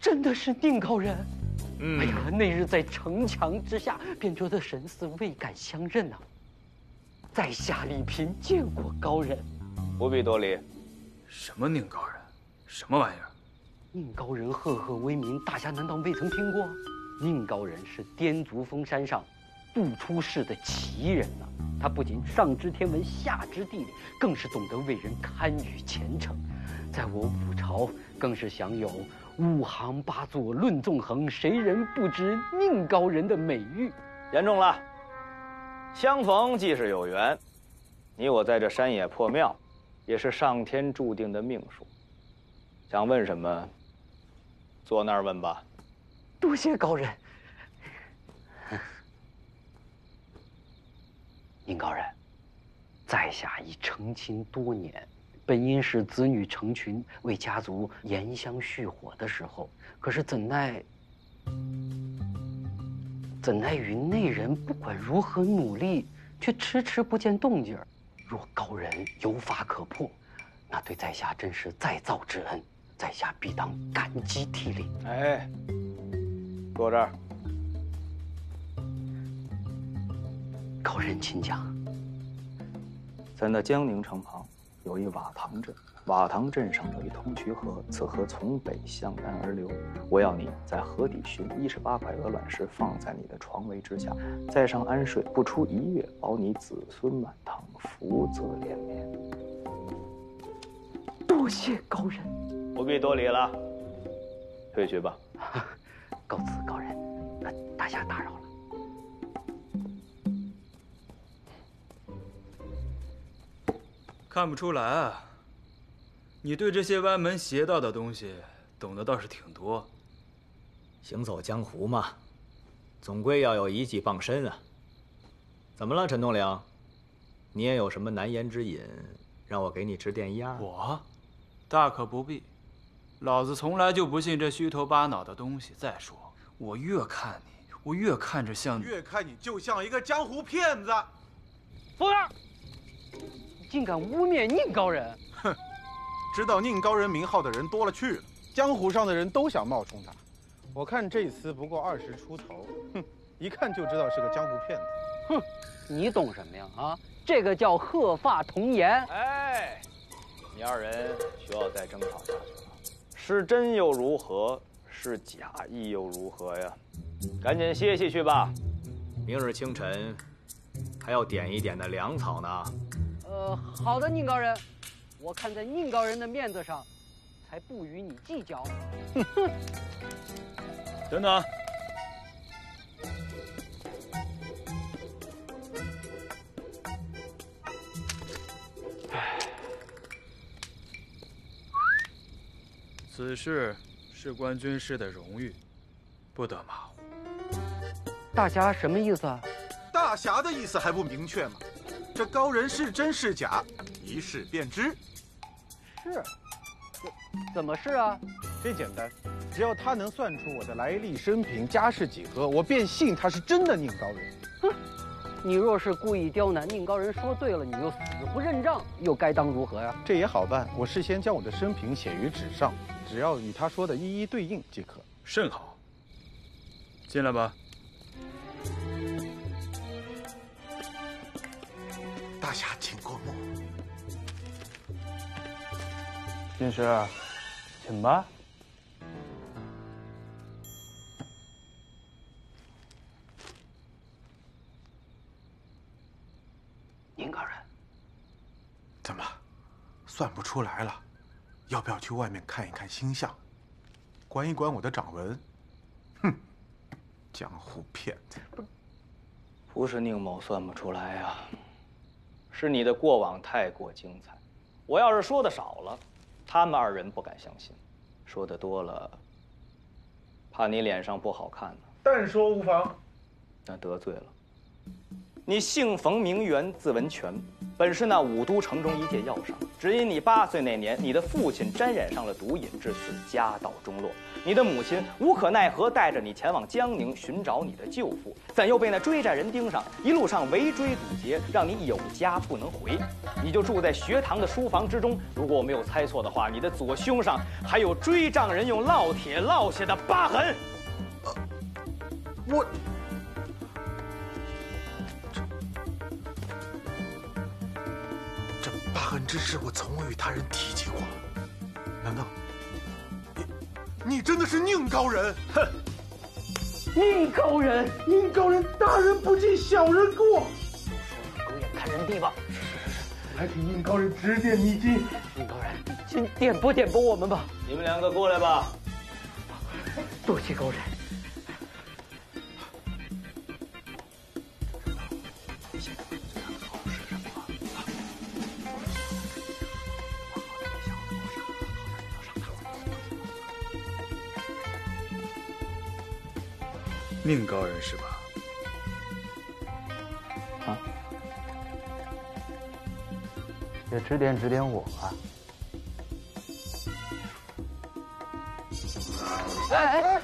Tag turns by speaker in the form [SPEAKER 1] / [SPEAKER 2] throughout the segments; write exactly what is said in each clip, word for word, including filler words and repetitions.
[SPEAKER 1] 真的是宁高人。
[SPEAKER 2] 嗯，
[SPEAKER 1] 哎呀，那日在城墙之下，便觉得神似未敢相认呐、啊。在下李平见过高人，
[SPEAKER 2] 不必多礼。
[SPEAKER 3] 什么宁高人？什么玩意儿？
[SPEAKER 1] 宁高人赫赫威名，大家难道未曾听过？宁高人是滇族峰山上不出世的奇人呐、啊。他不仅上知天文，下知地理，更是懂得为人堪舆虔诚。在我武朝，更是享有五行八作论纵横，谁人不知宁高人的美誉。
[SPEAKER 2] 言重了，相逢即是有缘，你我在这山野破庙，也是上天注定的命数。想问什么，坐那儿问吧。
[SPEAKER 1] 多谢高人。宁高人，在下已成亲多年，本应是子女成群，为家族延香续火的时候，可是怎奈，怎奈与内人不管如何努力，却迟迟不见动静儿。若高人有法可破，那对在下真是再造之恩，在下必当感激涕零。
[SPEAKER 2] 哎，坐这儿。
[SPEAKER 1] 高人请讲。
[SPEAKER 2] 在那江宁城旁有一瓦塘镇，瓦塘镇上有一通衢河，此河从北向南而流。我要你在河底寻一十八块鹅卵石，放在你的床围之下，在上安睡，不出一月，保你子孙满堂，福泽连绵。
[SPEAKER 1] 多谢高人，
[SPEAKER 2] 不必多礼了，退去吧。
[SPEAKER 1] 告辞高人，那大侠打扰了。
[SPEAKER 3] 看不出来啊，你对这些歪门邪道的东西懂得倒是挺多。
[SPEAKER 4] 行走江湖嘛，总归要有一技傍身啊。怎么了，陈东陵？你也有什么难言之隐，让我给你指点一二？
[SPEAKER 3] 我，大可不必，老子从来就不信这虚头巴脑的东西。再说，我越看你，我越看着像，
[SPEAKER 5] 越看你就像一个江湖骗子。
[SPEAKER 1] 服了！竟敢污蔑宁高人！
[SPEAKER 5] 哼，知道宁高人名号的人多了去了，江湖上的人都想冒充他。我看这厮不过二十出头，哼，一看就知道是个江湖骗子。
[SPEAKER 1] 哼，你懂什么呀？啊，这个叫鹤发童颜。
[SPEAKER 2] 哎，你二人需要再争吵下去了，是真又如何？是假意又如何呀？赶紧歇息去吧。
[SPEAKER 4] 明日清晨还要点一点的粮草呢。
[SPEAKER 1] 呃，好的，宁高人，我看在宁高人的面子上，才不与你计较。哼！
[SPEAKER 3] 等等，此事事关军师的荣誉，不得马虎。
[SPEAKER 1] 大侠什么意思啊？
[SPEAKER 5] 大侠的意思还不明确吗？这高人是真是假，一试便知。
[SPEAKER 1] 是，怎怎么是啊？
[SPEAKER 5] 这简单，只要他能算出我的来历、生平、家世几何，我便信他是真的宁高人。
[SPEAKER 1] 哼，你若是故意刁难宁高人，说对了你又死不认账，又该当如何呀？
[SPEAKER 5] 这也好办，我事先将我的生平写于纸上，只要与他说的一一对应即可。
[SPEAKER 3] 甚好，进来吧。
[SPEAKER 5] 大侠，请过目。
[SPEAKER 6] 军师，请吧。
[SPEAKER 1] 宁高人，
[SPEAKER 5] 怎么，算不出来了？要不要去外面看一看星象，观一观我的掌纹？哼，江湖骗子！
[SPEAKER 2] 不是宁某算不出来呀、啊，是你的过往太过精彩。我要是说的少了，他们二人不敢相信；说的多了，怕你脸上不好看呢。
[SPEAKER 5] 但说无妨。
[SPEAKER 2] 那得罪了。 你姓冯名媛，字文全，本是那武都城中一介药商。只因你八岁那年，你的父亲沾染上了毒瘾，至此家道中落。你的母亲无可奈何，带着你前往江宁寻找你的舅父，怎又被那追债人盯上，一路上围追堵截，让你有家不能回。你就住在学堂的书房之中。如果我没有猜错的话，你的左胸上还有追账人用烙铁烙下的疤痕。
[SPEAKER 5] 呃，我。 疤痕之事，我从未与他人提及过。难道你你真的是宁高人？
[SPEAKER 1] 哼！宁高人，
[SPEAKER 5] 宁高人，大人不计小人过。
[SPEAKER 1] 狗眼看人低吧。
[SPEAKER 5] 还请宁高人指点迷津。
[SPEAKER 1] 宁高人，请点拨点拨我们吧。
[SPEAKER 2] 你们两个过来吧。
[SPEAKER 1] 多谢高人。
[SPEAKER 3] 宁高人是吧？
[SPEAKER 6] 啊，也指点指点我吧。
[SPEAKER 1] 哎哎！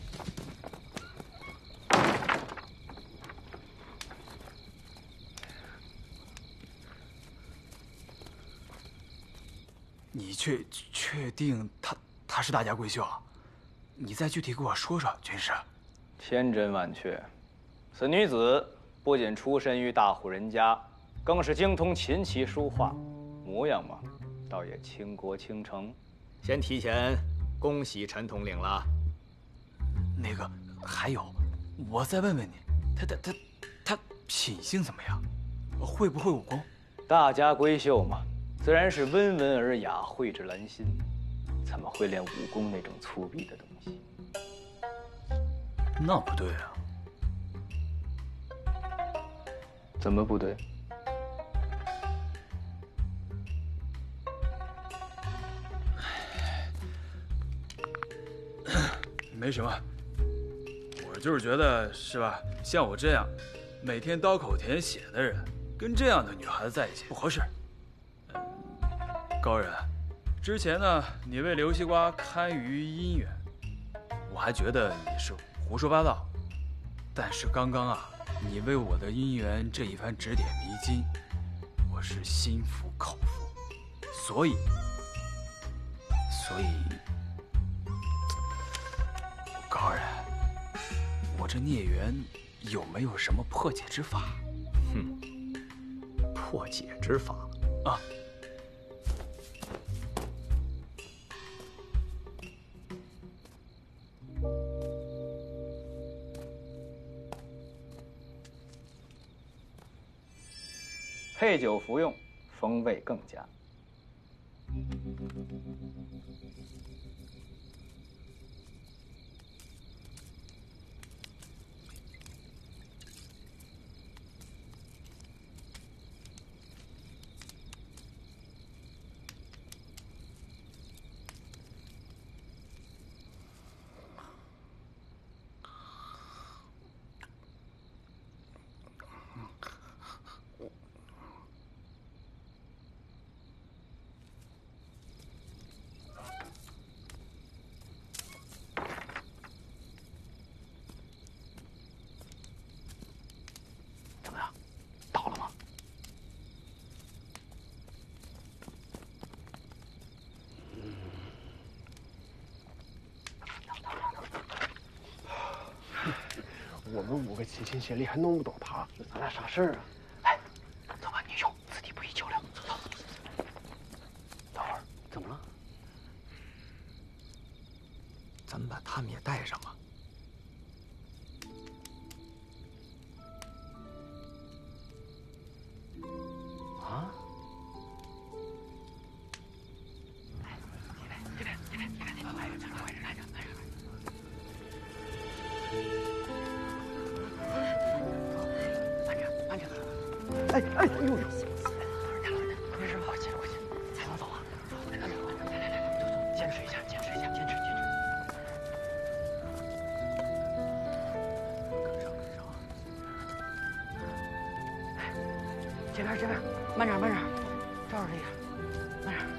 [SPEAKER 3] 你确确定他他是大家闺秀啊？你再具体给我说说，军师。
[SPEAKER 2] 千真万确，此女子不仅出身于大户人家，更是精通琴棋书画，模样嘛，倒也倾国倾城。
[SPEAKER 4] 先提前恭喜陈统领了。
[SPEAKER 3] 那个还有，我再问问你，她她她她品性怎么样？会不会武功？
[SPEAKER 2] 大家闺秀嘛，自然是温文尔雅，蕙质兰心，怎么会练武功那种粗鄙的东西？
[SPEAKER 3] 那不对啊！
[SPEAKER 2] 怎么不对？
[SPEAKER 3] 没什么，我就是觉得是吧？像我这样每天刀口舔血的人，跟这样的女孩子在一起不合适。嗯，高人，之前呢，你为刘西瓜堪舆姻缘，我还觉得你是。 胡说八道，但是刚刚啊，你为我的姻缘这一番指点迷津，我是心服口服，所以，所以，高人，我这孽缘有没有什么破解之法？
[SPEAKER 4] 哼，破解之法
[SPEAKER 3] 啊！
[SPEAKER 2] 配酒服用，风味更佳。
[SPEAKER 6] 我们五个齐心协力还弄不倒他，那咱俩啥事儿啊？
[SPEAKER 1] 哎，走吧，女兄，此地不宜久留。走走。等会儿，怎么了？
[SPEAKER 4] 咱们把他们也带上啊。
[SPEAKER 1] 啊？哎哎哎呦！没事，快进快进，才能走啊！来来来来来来，走走，坚持一下，坚持一下，坚持坚持。跟上跟上。 这边这边，慢点慢点，照着这个，慢点。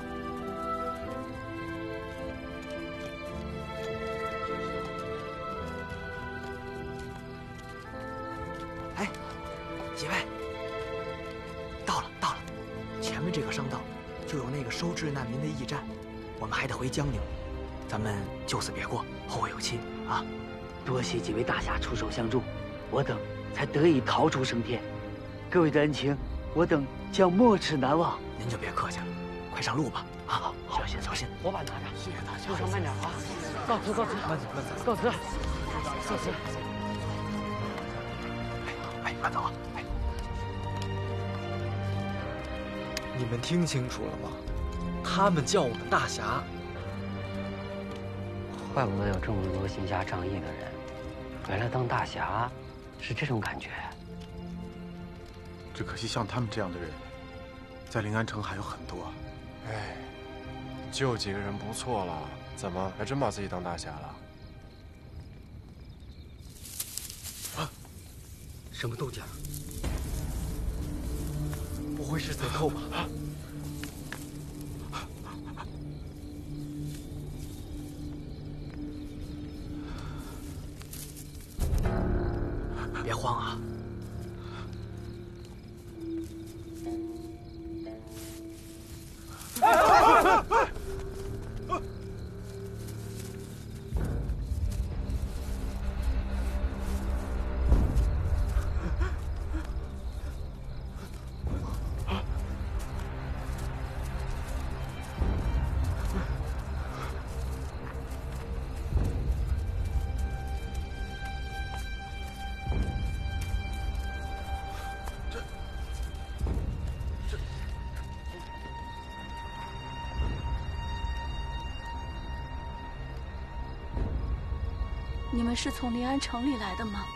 [SPEAKER 4] 哎，几位，到了到了，前面这个商道就有那个收治难民的驿站，我们还得回江宁，咱们就此别过，后会有期啊！
[SPEAKER 7] 多谢几位大侠出手相助，我等才得以逃出升天。各位的恩情，我等将没齿难忘。
[SPEAKER 4] 您就别客气了，快上路吧！啊，好，小心小心，
[SPEAKER 1] 火把拿着，
[SPEAKER 5] 谢谢大家。
[SPEAKER 1] 路上慢点啊！告辞告辞，
[SPEAKER 4] 慢走慢走，
[SPEAKER 1] 告辞，告辞。
[SPEAKER 4] 哎，慢走啊！哎，
[SPEAKER 8] 你们听清楚了吗？他们叫我们大侠。
[SPEAKER 1] 怪不得有这么多行侠仗义的人，原来当大侠是这种感觉。
[SPEAKER 5] 只可惜像他们这样的人，在临安城还有很多。
[SPEAKER 6] 哎，救几个人不错了，怎么还真把自己当大侠了？
[SPEAKER 1] 啊！什么动静？
[SPEAKER 8] 不会是贼寇吧？
[SPEAKER 1] 啊！
[SPEAKER 4] 别慌啊！
[SPEAKER 9] 你们是从临安城里来的吗？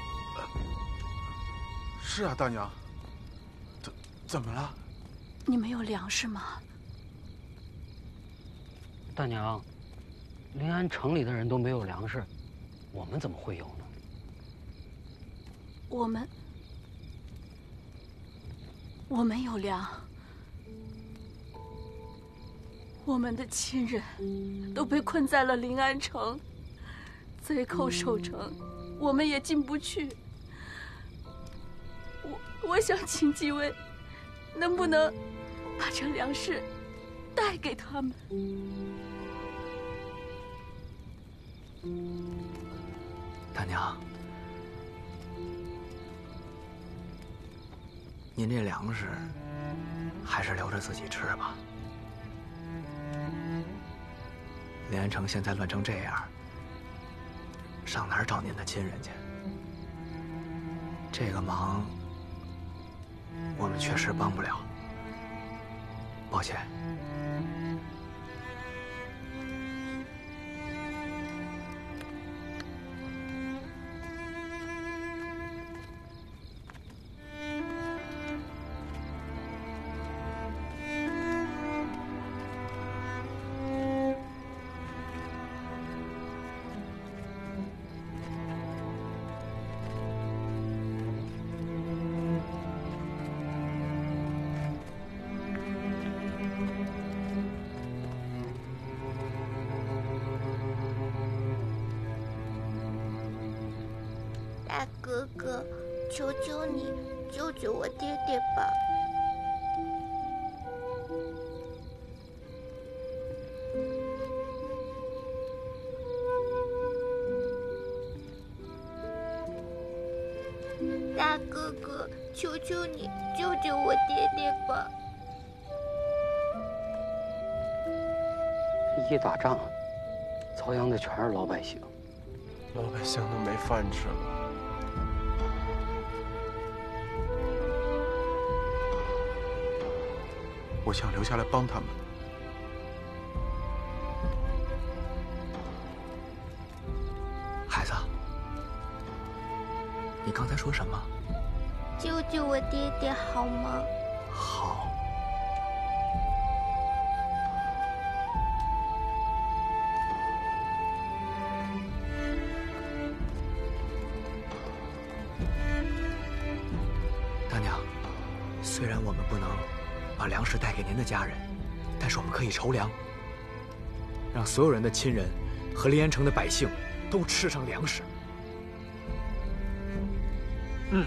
[SPEAKER 5] 是啊，大娘。怎怎么了？
[SPEAKER 9] 你们有粮食吗？
[SPEAKER 1] 大娘，临安城里的人都没有粮食，我们怎么会有呢？
[SPEAKER 9] 我们，我们有粮。我们的亲人都被困在了临安城。贼寇守城，我们也进不去。我我想请几位，能不能把这粮食带给他们？
[SPEAKER 4] 大娘，您这粮食还是留着自己吃吧。临安城现在乱成这样，上哪儿找您的亲人去？这个忙，我们确实帮不了，抱歉。
[SPEAKER 10] 大哥哥，求求你救救我爹爹吧！大哥哥，求求你救救我爹爹吧！
[SPEAKER 1] 一打仗，遭殃的全是老百姓，
[SPEAKER 6] 老百姓都没饭吃了。
[SPEAKER 5] 我想留下来帮他们。
[SPEAKER 4] 孩子，你刚才说什么？
[SPEAKER 10] 救救我爹爹好吗？
[SPEAKER 4] 好。 虽然我们不能把粮食带给您的家人，但是我们可以筹粮，让所有人的亲人和临安城的百姓都吃上粮食。
[SPEAKER 7] 嗯。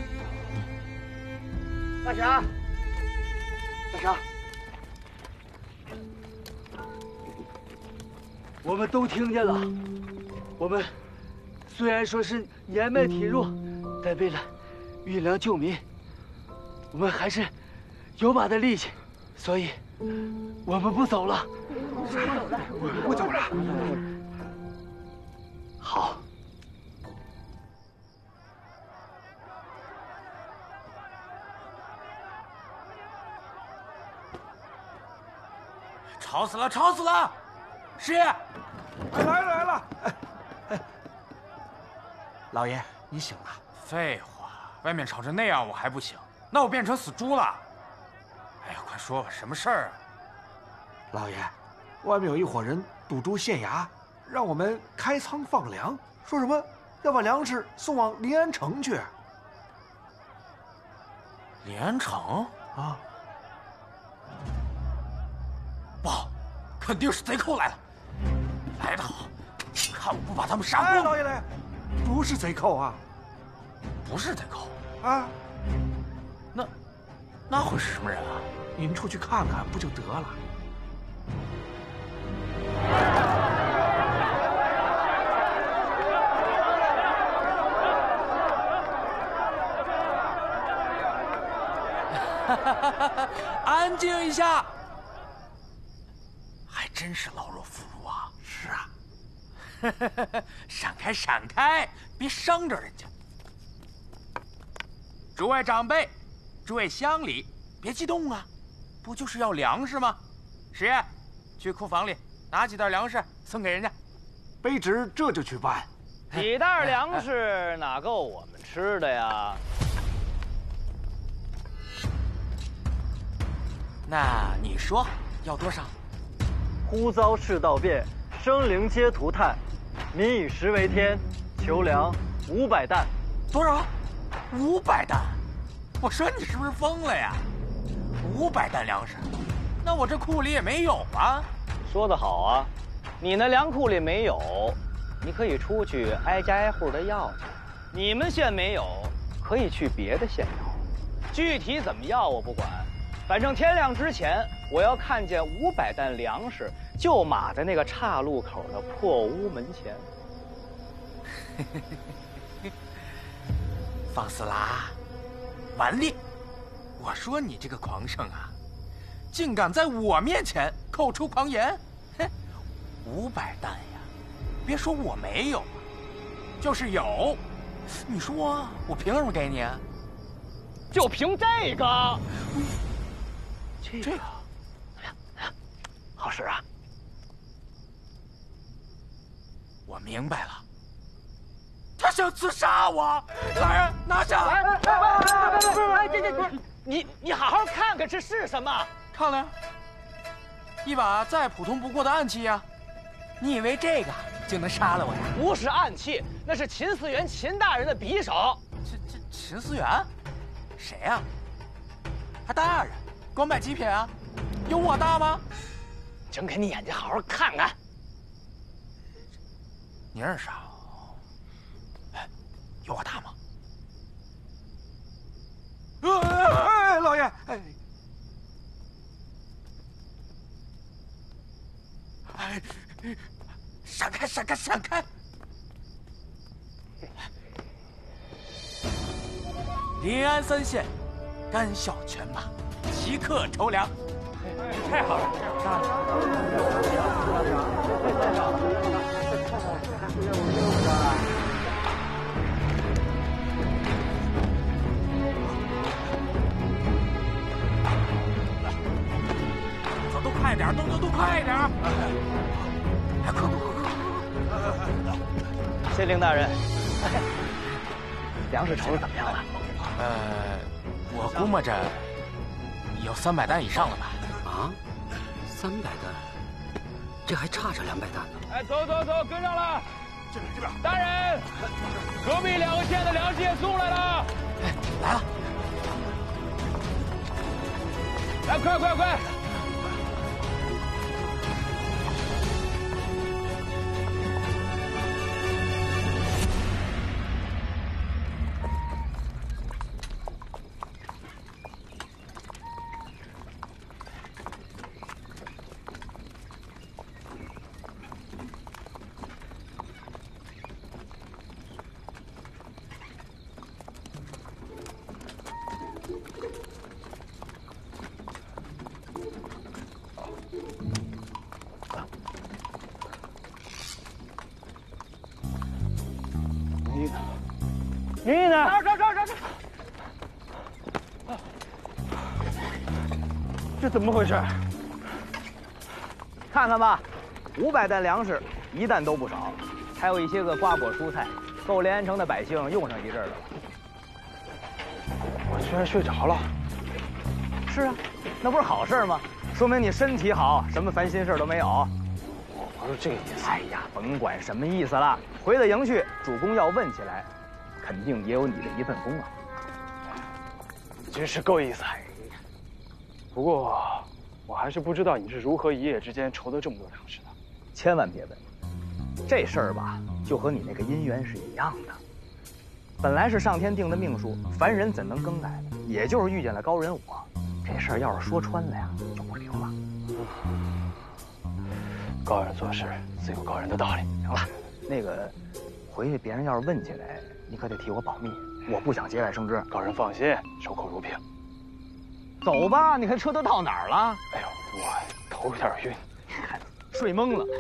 [SPEAKER 7] 大侠，大侠，我们都听见了。我们虽然说是年迈体弱，但为了运粮救民，我们还是有把的力气，所以我们不走了。
[SPEAKER 5] 不走了。
[SPEAKER 7] 好。
[SPEAKER 11] 吵死了，吵死了！师爷，
[SPEAKER 5] 来了来了！哎
[SPEAKER 11] 哎，
[SPEAKER 5] 老爷，你醒了？
[SPEAKER 11] 废话，外面吵成那样，我还不醒？那我变成死猪了？哎呀，快说吧，什么事儿啊？
[SPEAKER 5] 老爷，外面有一伙人堵住县衙，让我们开仓放粮，说什么要把粮食送往临安城去。
[SPEAKER 11] 临安城
[SPEAKER 5] 啊？
[SPEAKER 11] 不好，肯定是贼寇来了！来得好，看我不把他们杀光！
[SPEAKER 5] 哎，老爷来，不是贼寇啊，
[SPEAKER 11] 不是贼寇
[SPEAKER 5] 啊，
[SPEAKER 11] 那那会是什么人啊？
[SPEAKER 5] 您出去看看不就得了？
[SPEAKER 11] 安静一下。还真是老弱妇孺啊！
[SPEAKER 5] 是啊，
[SPEAKER 11] 闪开，闪开，别伤着人家。诸位长辈，诸位乡里，别激动啊，不就是要粮食吗？师爷，去库房里拿几袋粮食送给人家。
[SPEAKER 5] 卑职这就去办。
[SPEAKER 12] 几袋粮食哪够我们吃的呀？
[SPEAKER 11] 那你说要多少？
[SPEAKER 13] 忽遭世道变，生灵皆涂炭，民以食为天，求粮五百担。
[SPEAKER 11] 多少？五百担？我说你是不是疯了呀？五百担粮食，那我这库里也没有啊。
[SPEAKER 12] 说得好啊，你那粮库里没有，你可以出去挨家挨户的要去。你们县没有，可以去别的县要。具体怎么要我不管，反正天亮之前，我要看见五百担粮食就码在那个岔路口的破屋门前。
[SPEAKER 11] 放肆啦，顽劣！我说你这个狂圣啊，竟敢在我面前口出狂言！哼，五百担呀，别说我没有，就是有，你说我凭什么给你啊？
[SPEAKER 12] 就凭这个。
[SPEAKER 11] 这个，
[SPEAKER 12] 哎呀，哎呀，好使啊！
[SPEAKER 11] 我明白了，他想刺杀我！来人，拿下！
[SPEAKER 12] 哎哎哎！不是不是，哎，这这不是你你好好看看这是什么？
[SPEAKER 11] 看了呀，一把再普通不过的暗器呀！你以为这个就能杀了我呀？
[SPEAKER 12] 不是暗器，那是秦思源秦大人的匕首。
[SPEAKER 11] 这这秦思源，谁呀？还大人？光卖极品啊？有我大吗？
[SPEAKER 12] 睁开你眼睛，好好看看。
[SPEAKER 11] 你认识啊？哎，有我大吗？
[SPEAKER 5] 哎，老爷，哎，
[SPEAKER 11] 哎，闪开，闪开，闪开！临安三县，干校犬马。即刻筹粮，太好了！走，都快点，动作都快点！哎，快快快快！
[SPEAKER 12] 县令大人，粮食筹的怎么样了？
[SPEAKER 11] 呃，我估摸着。有三百担以上了吧？
[SPEAKER 1] 啊，三百担，这还差着两百担呢。
[SPEAKER 12] 哎，走走走，跟上了。
[SPEAKER 5] 这边这边，
[SPEAKER 12] 大人，隔壁两个县的粮食也送来了。
[SPEAKER 11] 哎，来了。
[SPEAKER 3] 来，快快快！
[SPEAKER 12] 你呢？
[SPEAKER 7] 这这这这
[SPEAKER 12] 这怎么回事？看看吧，五百担粮食，一担都不少，还有一些个瓜果蔬菜，够临安城的百姓用上一阵儿的了。
[SPEAKER 3] 我居然睡着了。
[SPEAKER 12] 是啊，那不是好事吗？说明你身体好，什么烦心事都没有。
[SPEAKER 3] 我不是这个意思。
[SPEAKER 12] 哎呀，甭管什么意思了，回了营去，主公要问起来，肯定也有你的一份功啊。
[SPEAKER 3] 真是够意思。不过，我还是不知道你是如何一夜之间筹得这么多粮食的。
[SPEAKER 12] 千万别问，这事儿吧，就和你那个姻缘是一样的。本来是上天定的命数，凡人怎能更改呢？也就是遇见了高人我，这事儿要是说穿了呀，就不灵了。
[SPEAKER 3] 高人做事自有高人的道理。
[SPEAKER 12] 行了，那个，回去别人要是问起来，你可得替我保密，我不想节外生枝。
[SPEAKER 3] 高人放心，守口如瓶。
[SPEAKER 12] 走吧，你看车都到哪儿了？
[SPEAKER 3] 哎呦，我头有点晕，
[SPEAKER 12] 睡懵了。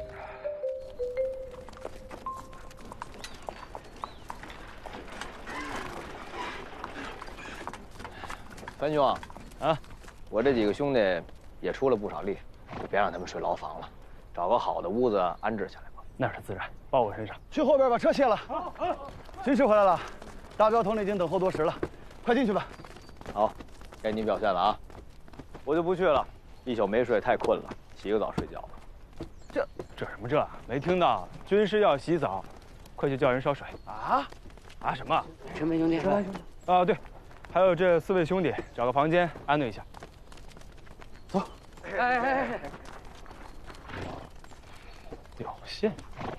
[SPEAKER 14] 樊兄啊，啊，我这几个兄弟也出了不少力，就别让他们睡牢房了，找个好的屋子安置下来吧。
[SPEAKER 3] 那是自然，包我身上。
[SPEAKER 15] 去后边把车卸了。好，好。军师回来了，大镖头已经等候多时了，快进去吧。
[SPEAKER 14] 好，该你表现了啊。我就不去了，一宿没睡，太困了，洗个澡睡觉吧。
[SPEAKER 3] 这这什么这？没听到？军师要洗澡，快去叫人烧水。啊？啊什么？
[SPEAKER 1] 陈培兄弟，陈培兄弟。
[SPEAKER 3] 啊对。还有这四位兄弟，找个房间安顿一下。走。
[SPEAKER 1] 哎哎哎！
[SPEAKER 3] 表现。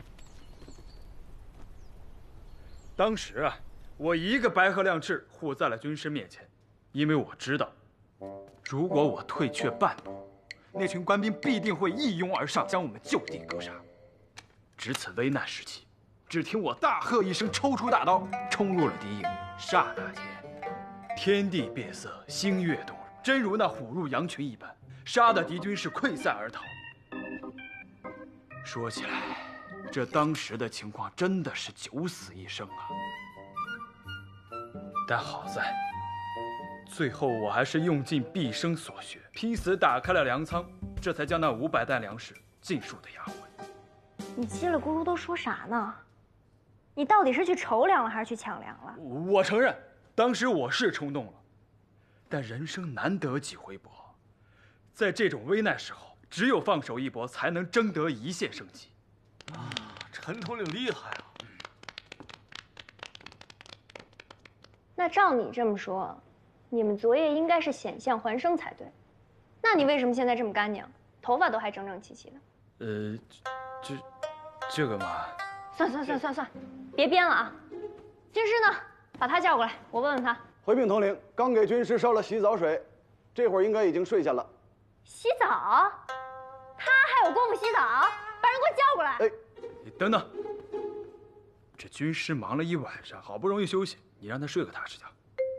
[SPEAKER 3] 当时啊，我一个白鹤亮翅护在了军师面前，因为我知道，如果我退却半步，那群官兵必定会一拥而上，将我们就地格杀。值此危难时期，只听我大喝一声，抽出大刀，冲入了敌营。刹那间。天地变色，星月动容，真如那虎入羊群一般，杀得敌军是溃散而逃。说起来，这当时的情况真的是九死一生啊！但好在，最后我还是用尽毕生所学，拼死打开了粮仓，这才将那五百担粮食尽数的押回。
[SPEAKER 16] 你叽里咕噜都说啥呢？你到底是去筹粮了，还是去抢粮了？
[SPEAKER 3] 我承认。当时我是冲动了，但人生难得几回搏，在这种危难时候，只有放手一搏，才能争得一线生机。
[SPEAKER 17] 啊，陈统领厉害啊！
[SPEAKER 16] 那照你这么说，你们昨夜应该是险象环生才对。那你为什么现在这么干净，头发都还整整齐齐的？
[SPEAKER 3] 呃，这这个嘛……
[SPEAKER 16] 算算算算算，别编了啊！军师呢？把他叫过来，我问问他。
[SPEAKER 15] 回禀统领，刚给军师烧了洗澡水，这会儿应该已经睡下了。
[SPEAKER 16] 洗澡？他还有功夫洗澡？把人给我叫过来！
[SPEAKER 15] 哎，
[SPEAKER 3] 等等，这军师忙了一晚上，好不容易休息，你让他睡个踏实觉。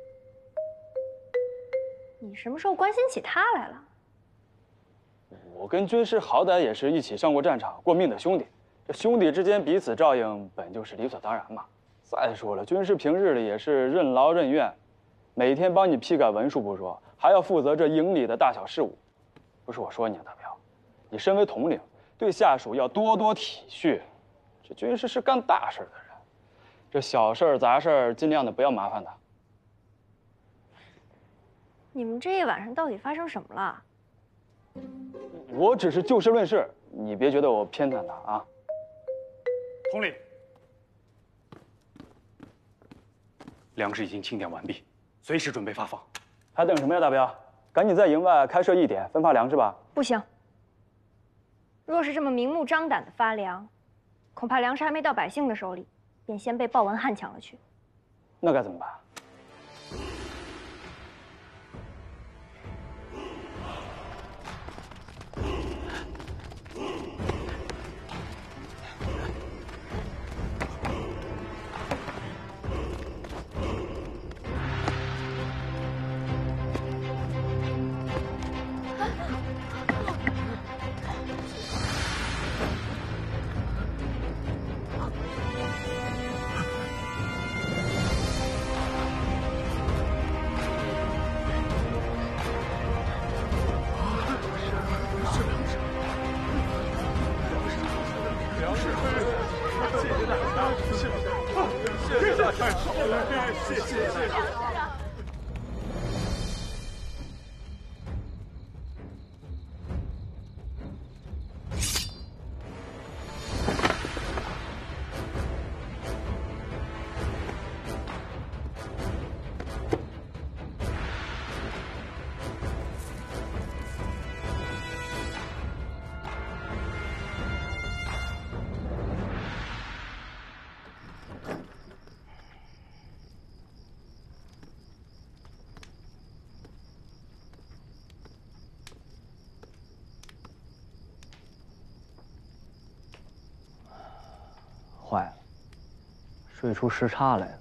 [SPEAKER 16] 你什么时候关心起他来了？
[SPEAKER 3] 我跟军师好歹也是一起上过战场、过命的兄弟，这兄弟之间彼此照应，本就是理所当然嘛。再说了，军师平日里也是任劳任怨，每天帮你批改文书不说，还要负责这营里的大小事务。不是我说你啊，大彪，你身为统领，对下属要多多体恤。这军师是干大事的人，这小事杂事尽量的不要麻烦他。
[SPEAKER 16] 你们这一晚上到底发生什么了？
[SPEAKER 3] 我只是就事论事，你别觉得我偏袒他啊。
[SPEAKER 1] 统领。粮食已经清点完毕，随时准备发放。
[SPEAKER 3] 还等什么呀，大彪？
[SPEAKER 2] 赶紧在营外开设一点，分发粮食吧。
[SPEAKER 16] 不行。若是这么明目张胆的发粮，恐怕粮食还没到百姓的手里，便先被鲍文翰抢了去。
[SPEAKER 2] 那该怎么办？
[SPEAKER 1] 坏了，睡出时差来了。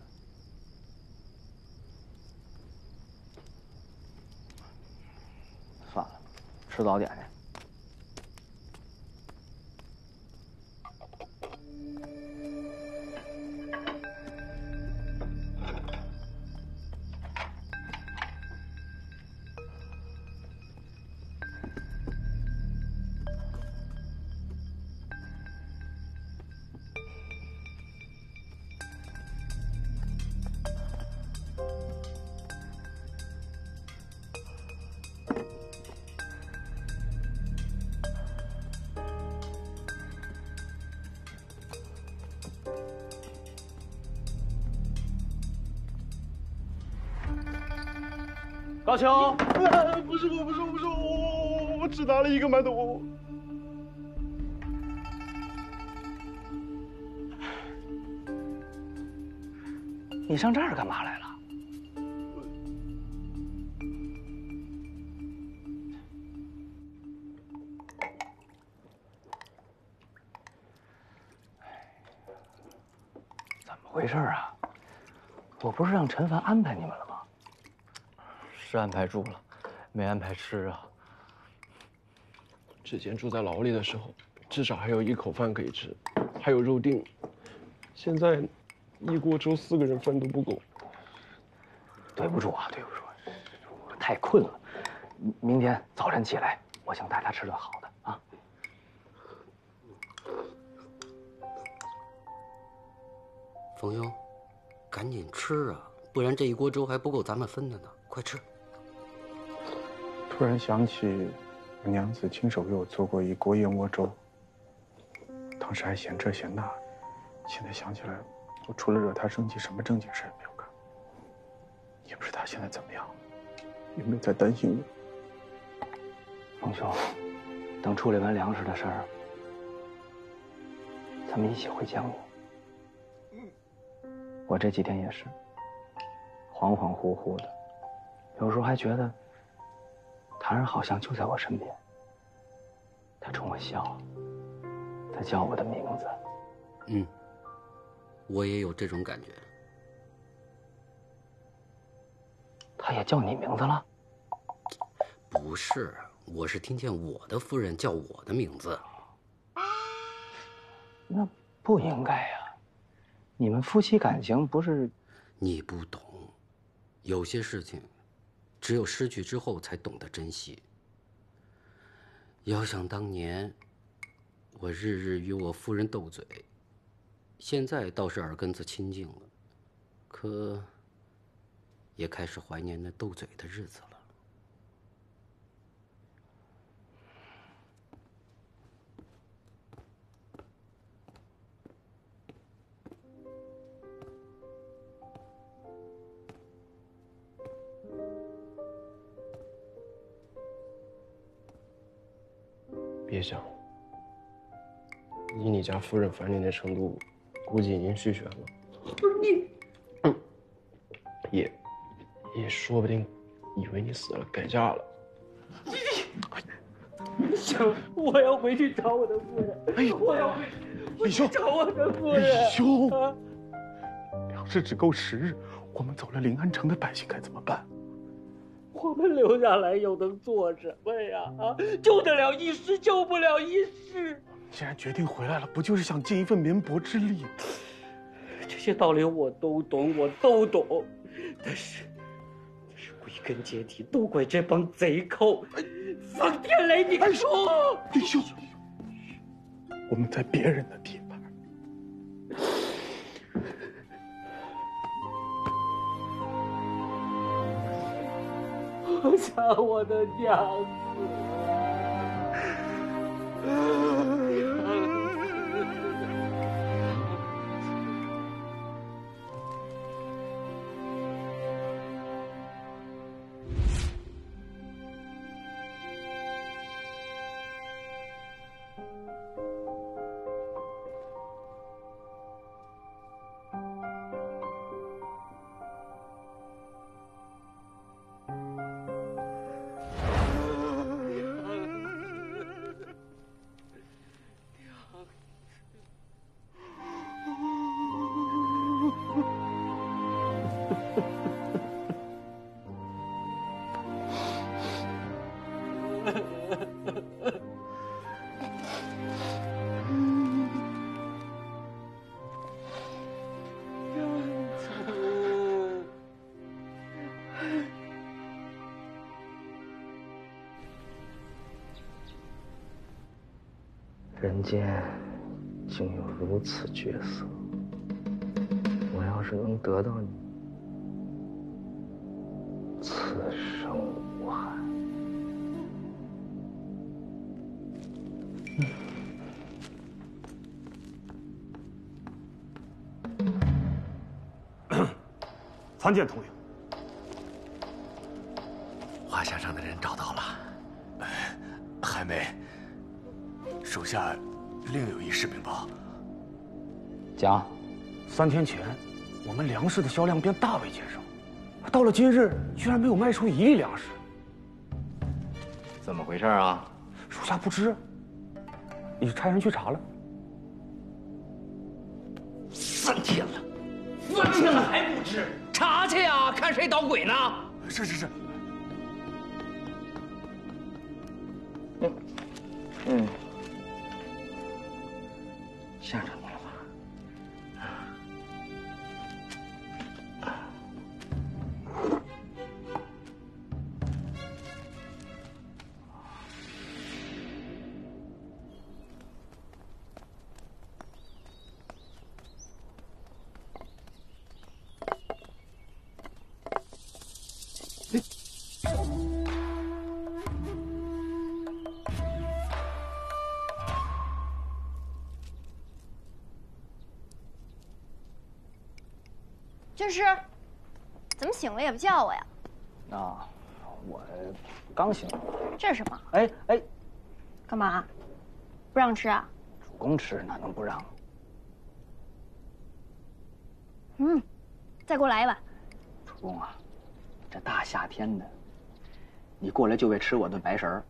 [SPEAKER 1] 算了，吃早点去。
[SPEAKER 15] 高俅，不是我，不是我，不是我，我只拿了一个馒头。
[SPEAKER 1] 你上这儿干嘛来了？怎么回事啊？我不是让陈凡安排你们了吗？
[SPEAKER 6] 是安排住了，没安排吃啊。
[SPEAKER 18] 之前住在牢里的时候，至少还有一口饭可以吃，还有肉丁。现在，一锅粥四个人分都不够。
[SPEAKER 1] 对不住啊，对不住，我太困了。明天早晨起来，我请大家吃顿好的啊。
[SPEAKER 19] 冯兄，赶紧吃啊，不然这一锅粥还不够咱们分的呢。快吃！
[SPEAKER 5] 突然想起，我娘子亲手给我做过一锅燕窝粥，当时还嫌这嫌那，现在想起来，我除了惹她生气，什么正经事也没有干。也不知她现在怎么样，有没有在担心我？
[SPEAKER 1] 冯兄，等处理完粮食的事儿，咱们一起回江宁。我这几天也是恍恍惚惚的，有时候还觉得谭儿好像就在我身边。他冲我笑，他叫我的名字。
[SPEAKER 19] 嗯，我也有这种感觉。
[SPEAKER 1] 他也叫你名字了？
[SPEAKER 19] 不是，我是听见我的夫人叫我的名字。
[SPEAKER 1] 那不应该呀。你们夫妻感情不是……
[SPEAKER 19] 你不懂，有些事情，只有失去之后才懂得珍惜。要想当年，我日日与我夫人斗嘴，现在倒是耳根子清净了，可也开始怀念那斗嘴的日子了。
[SPEAKER 18] 别想，以你家夫人烦你的程度，估计已经续弦了。
[SPEAKER 9] 不是你，
[SPEAKER 18] 也也说不定以为你死了改嫁了。
[SPEAKER 7] 不行，我要回去找我的夫人。哎呦，我要回
[SPEAKER 5] 李兄
[SPEAKER 7] 找我的夫人。
[SPEAKER 5] 李兄，粮食只够十日，我们走了临安城的百姓该怎么办？
[SPEAKER 7] 我们留下来又能做什么呀？啊，救得了一时，救不了一世。
[SPEAKER 5] 既然决定回来了，不就是想尽一份绵薄之力？
[SPEAKER 7] 这些道理我都懂，我都懂，但是，但是归根结底都怪这帮贼寇。方天雷，你说，
[SPEAKER 5] 李兄，我们在别人的地盘。
[SPEAKER 7] 我想我的娘子。
[SPEAKER 2] 人间竟有如此绝色，我要是能得到你，此生无憾。
[SPEAKER 15] 参见统领。
[SPEAKER 11] 画像上的人找到了，还没。手下另有一事禀报。
[SPEAKER 2] 讲，
[SPEAKER 15] 三天前，我们粮食的销量便大为减少，到了今日，居然没有卖出一粒粮食。
[SPEAKER 2] 怎么回事啊？
[SPEAKER 15] 属下不知，你差人去查了。
[SPEAKER 11] 三天了，三天了还不知？查去呀，看谁捣鬼呢！是是是。
[SPEAKER 2] 嗯嗯。吓着你了吧？
[SPEAKER 16] 军师，怎么醒了也不叫我呀？
[SPEAKER 2] 啊，我刚醒。
[SPEAKER 16] 这是什么？
[SPEAKER 2] 哎哎，
[SPEAKER 16] 干嘛？不让吃啊？
[SPEAKER 2] 主公吃哪能不让？
[SPEAKER 16] 嗯，再给我来一碗。
[SPEAKER 2] 主公啊，这大夏天的，你过来就为吃我炖白食儿。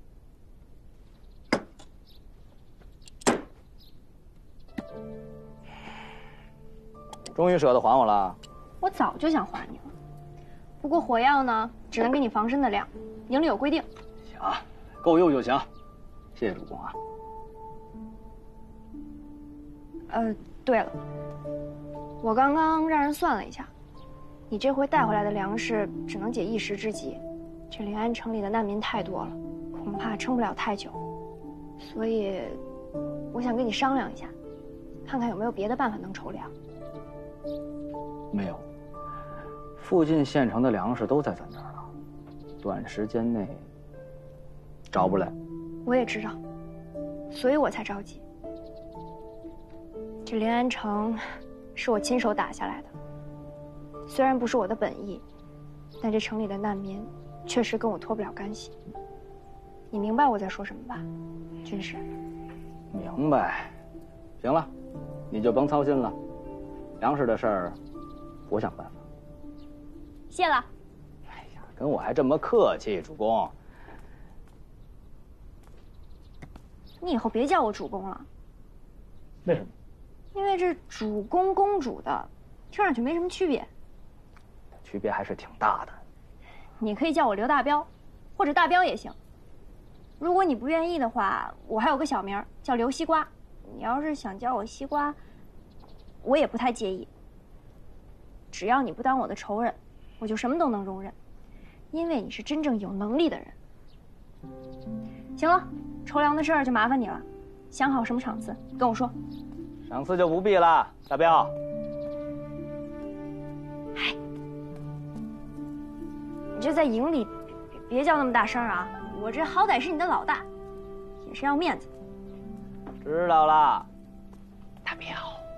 [SPEAKER 2] 终于舍得还我了。
[SPEAKER 16] 我早就想还你了，不过火药呢，只能给你防身的量，营里有规定。
[SPEAKER 2] 行，够用就行。谢谢主公啊。
[SPEAKER 16] 呃，对了，我刚刚让人算了一下，你这回带回来的粮食只能解一时之急，这临安城里的难民太多了，恐怕撑不了太久，所以我想跟你商量一下，看看有没有别的办法能筹粮。
[SPEAKER 2] 没有，附近县城的粮食都在咱这儿了，短时间内找不来。
[SPEAKER 16] 我也知道，所以我才着急。这临安城是我亲手打下来的，虽然不是我的本意，但这城里的难民确实跟我脱不了干系。 你明白我在说什么吧，军师？
[SPEAKER 2] 明白。行了，你就甭操心了，粮食的事儿，我想办法。
[SPEAKER 16] 谢了。
[SPEAKER 2] 哎呀，跟我还这么客气，主公。
[SPEAKER 16] 你以后别叫我主公了。
[SPEAKER 2] 为什么？
[SPEAKER 16] 因为这主公公主的，听上去没什么区别。
[SPEAKER 2] 区别还是挺大的。
[SPEAKER 16] 你可以叫我刘大彪，或者大彪也行。如果你不愿意的话，我还有个小名叫刘西瓜。你要是想叫我西瓜，我也不太介意。只要你不当我的仇人，我就什么都能容忍，因为你是真正有能力的人。行了，筹粮的事儿就麻烦你了，想好什么场次跟我说。
[SPEAKER 2] 赏赐就不必了，大彪。
[SPEAKER 16] 哎，你这在营里别别叫那么大声啊！我这好歹是你的老大，也是要面子。
[SPEAKER 2] 知道了，大彪。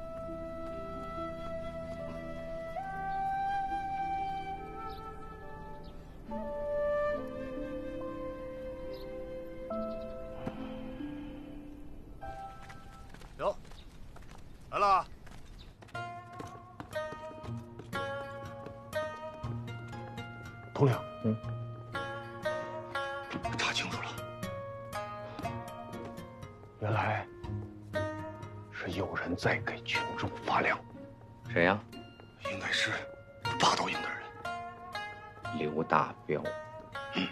[SPEAKER 20] 哟，来了。
[SPEAKER 5] 统领，
[SPEAKER 2] 嗯，
[SPEAKER 5] 查清楚了，原来是有人在给群众发粮。
[SPEAKER 14] 谁呀？
[SPEAKER 5] 应该是霸道营的人。
[SPEAKER 14] 刘大彪。
[SPEAKER 5] 嗯。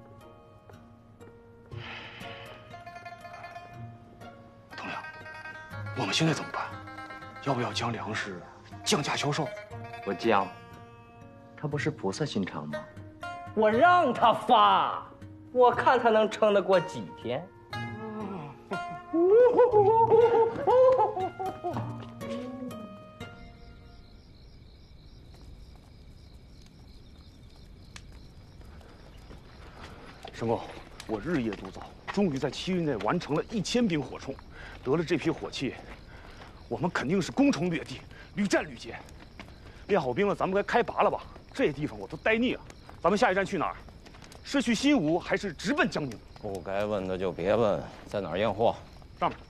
[SPEAKER 5] 统领，我们现在怎么办？要不要将粮食降价销售？
[SPEAKER 14] 我降。他不是菩萨心肠吗？
[SPEAKER 12] 我让他发，我看他能撑得过几天。
[SPEAKER 5] 申公，我日夜督造，终于在七日内完成了一千柄火铳。得了这批火器，我们肯定是攻城略地，屡战屡捷。练好兵了，咱们该开拔了吧？这地方我都待腻了。咱们下一站去哪儿？是去新吴还是直奔江宁？
[SPEAKER 14] 不该问的就别问，在哪儿验货？
[SPEAKER 5] 上面。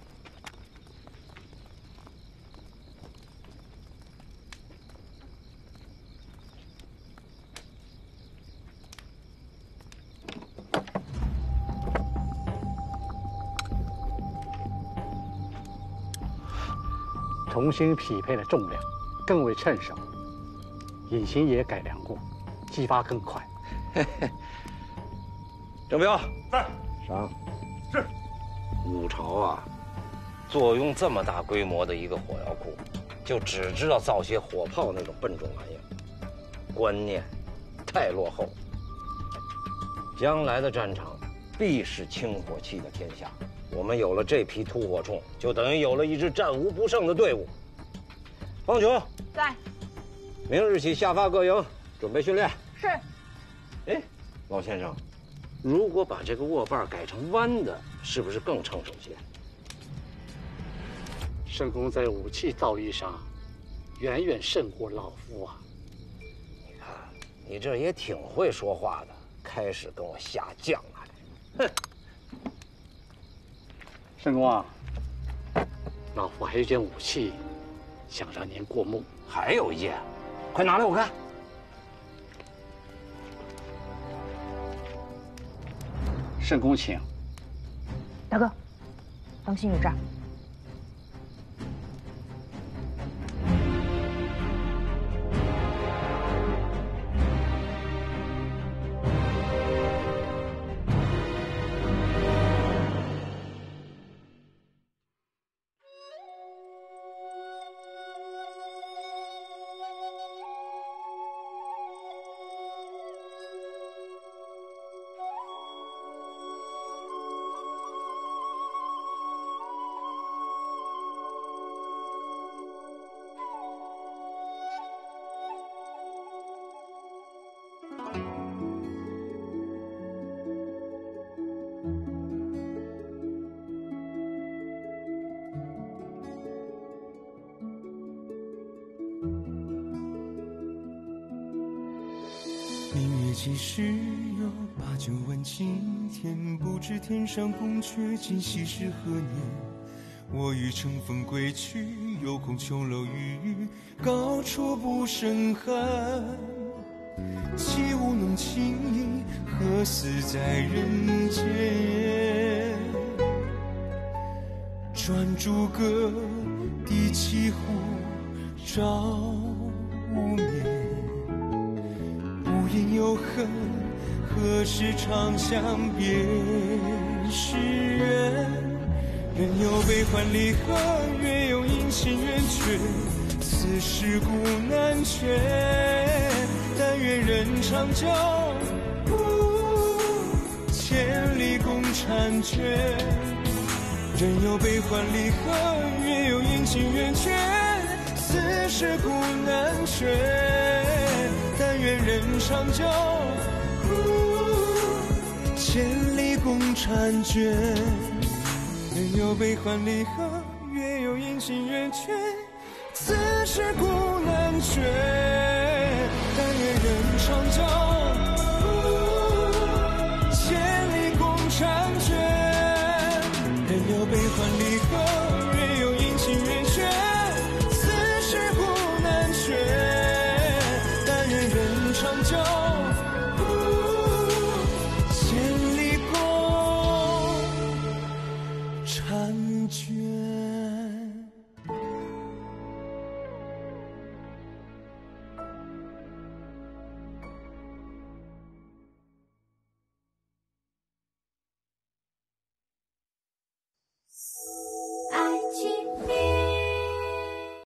[SPEAKER 21] 重新匹配了重量，更为称手。引擎也改良过，激发更快。
[SPEAKER 14] 嘿嘿。郑彪，
[SPEAKER 5] 在。
[SPEAKER 14] 上。
[SPEAKER 5] 是。
[SPEAKER 14] 五朝啊，坐拥这么大规模的一个火药库，就只知道造些火炮那种笨重玩意儿，观念太落后。将来的战场必是轻火器的天下。我们有了这批突火铳，就等于有了一支战无不胜的队伍。方琼
[SPEAKER 9] 在。
[SPEAKER 14] 明日起下发各营，准备训练。
[SPEAKER 9] 是。
[SPEAKER 14] 哎，老先生，如果把这个握把改成弯的，是不是更称手些？
[SPEAKER 21] 圣公在武器造诣上，远远胜过老夫啊！
[SPEAKER 14] 你看，你这也挺会说话的，开始跟我下犟来。哼！
[SPEAKER 21] 圣公啊，老夫还有一件武器，想让您过目。
[SPEAKER 14] 还有一件，快拿来我看。
[SPEAKER 21] 圣公请。
[SPEAKER 16] 大哥，当心有诈。
[SPEAKER 22] 明月几时有
[SPEAKER 8] 把酒问青天，不知天上宫阙，今夕是何年？我欲乘风归去，又恐琼楼玉宇，高处不胜寒。起舞弄清影，何似在人间？转朱阁，低绮户，照无眠。无因有恨，何时长向别时圆？人有悲欢离合，月有阴晴圆缺，此事古难全。但愿人长久，千里共婵娟。人有悲欢离合，月有阴晴圆缺，此事古难全。但愿人长久，千里共婵娟。人有悲欢离合，月有阴晴圆缺，此事古难全。但愿人长久。